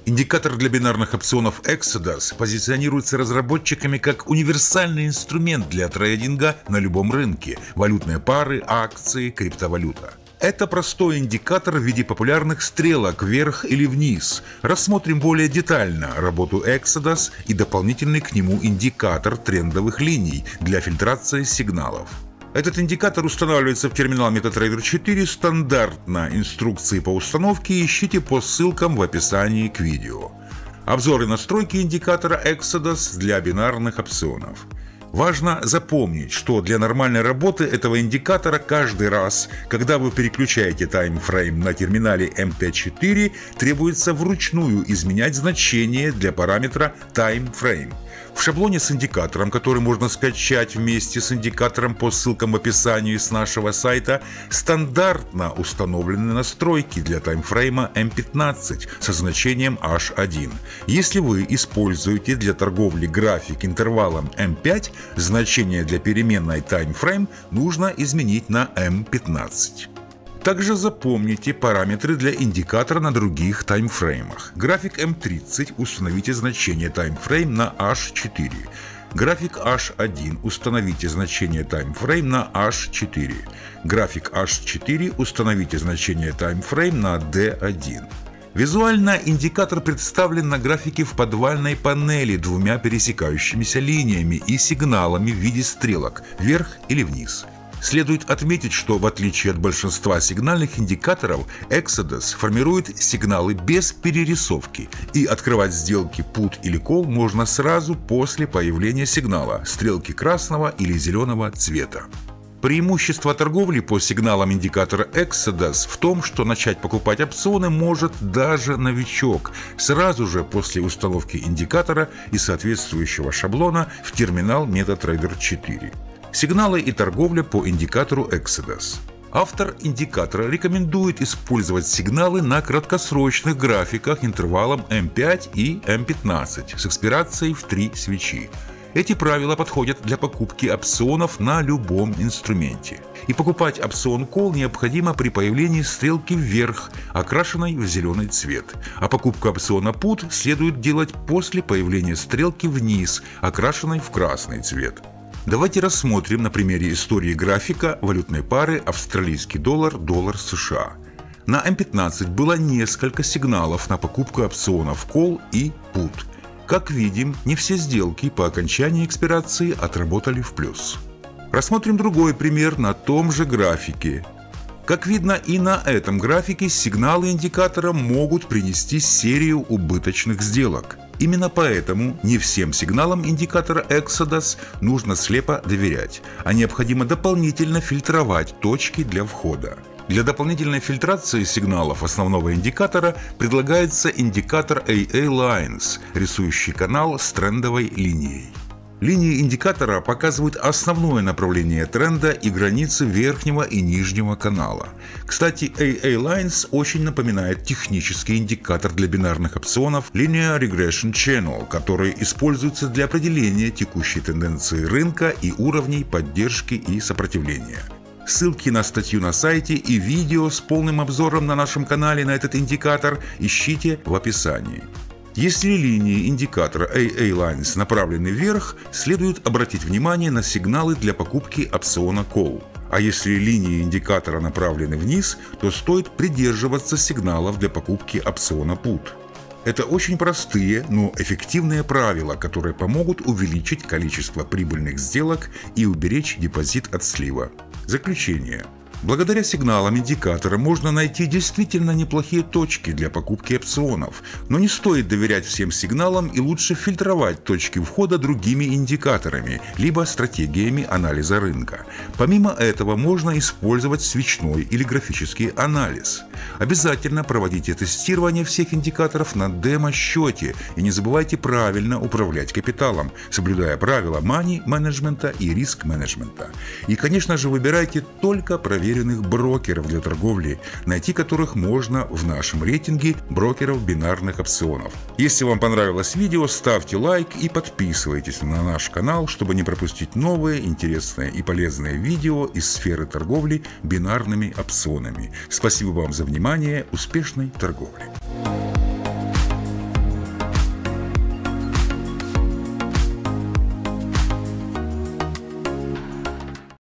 Индикатор для бинарных опционов Exodus позиционируется разработчиками как универсальный инструмент для трейдинга на любом рынке – валютные пары, акции, криптовалюта. Это простой индикатор в виде популярных стрелок вверх или вниз. Рассмотрим более детально работу Exodus и дополнительный к нему индикатор трендовых линий для фильтрации сигналов. Этот индикатор устанавливается в терминал MetaTrader 4 стандартно. Инструкции по установке ищите по ссылкам в описании к видео. Обзор и настройки индикатора Exodus для бинарных опционов. Важно запомнить, что для нормальной работы этого индикатора каждый раз, когда вы переключаете таймфрейм на терминале MT4, требуется вручную изменять значение для параметра timeframe. В шаблоне с индикатором, который можно скачать вместе с индикатором по ссылкам в описании с нашего сайта, стандартно установлены настройки для таймфрейма M15 со значением H1. Если вы используете для торговли график интервалом M5, значение для переменной timeframe нужно изменить на M15. Также запомните параметры для индикатора на других таймфреймах. График M30 установите значение таймфрейм на H4. График H1 установите значение таймфрейм на H4. График H4 установите значение таймфрейм на D1. Визуально индикатор представлен на графике в подвальной панели двумя пересекающимися линиями и сигналами в виде стрелок вверх или вниз. Следует отметить, что в отличие от большинства сигнальных индикаторов, Exodus формирует сигналы без перерисовки, и открывать сделки put или call можно сразу после появления сигнала стрелки красного или зеленого цвета. Преимущество торговли по сигналам индикатора Exodus в том, что начать покупать опционы может даже новичок сразу же после установки индикатора и соответствующего шаблона в терминал MetaTrader 4. Сигналы и торговля по индикатору Exodus. Автор индикатора рекомендует использовать сигналы на краткосрочных графиках интервалом M5 и M15 с экспирацией в 3 свечи. Эти правила подходят для покупки опционов на любом инструменте. И покупать опцион Call необходимо при появлении стрелки вверх, окрашенной в зеленый цвет. А покупку опциона Put следует делать после появления стрелки вниз, окрашенной в красный цвет. Давайте рассмотрим на примере истории графика валютной пары австралийский доллар, доллар США. На M15 было несколько сигналов на покупку опционов Call и Put. Как видим, не все сделки по окончании экспирации отработали в плюс. Рассмотрим другой пример на том же графике. Как видно, и на этом графике сигналы индикатора могут принести серию убыточных сделок. Именно поэтому не всем сигналам индикатора Exodus нужно слепо доверять, а необходимо дополнительно фильтровать точки для входа. Для дополнительной фильтрации сигналов основного индикатора предлагается индикатор AA Lines, рисующий канал с трендовой линией. Линии индикатора показывают основное направление тренда и границы верхнего и нижнего канала. Кстати, AA Lines очень напоминает технический индикатор для бинарных опционов Linear Regression Channel, который используется для определения текущей тенденции рынка и уровней поддержки и сопротивления. Ссылки на статью на сайте и видео с полным обзором на нашем канале на этот индикатор ищите в описании. Если линии индикатора AA Lines направлены вверх, следует обратить внимание на сигналы для покупки опциона Call. А если линии индикатора направлены вниз, то стоит придерживаться сигналов для покупки опциона Put. Это очень простые, но эффективные правила, которые помогут увеличить количество прибыльных сделок и уберечь депозит от слива. Заключение. Благодаря сигналам индикатора можно найти действительно неплохие точки для покупки опционов, но не стоит доверять всем сигналам и лучше фильтровать точки входа другими индикаторами, либо стратегиями анализа рынка. Помимо этого можно использовать свечной или графический анализ. Обязательно проводите тестирование всех индикаторов на демо-счете и не забывайте правильно управлять капиталом, соблюдая правила мани-менеджмента и риск-менеджмента. И, конечно же, выбирайте только проверенных брокеров для торговли, найти которых можно в нашем рейтинге брокеров бинарных опционов. Если вам понравилось видео, ставьте лайк и подписывайтесь на наш канал, чтобы не пропустить новые, интересные и полезные видео из сферы торговли бинарными опционами. Спасибо вам за внимание, успешной торговли!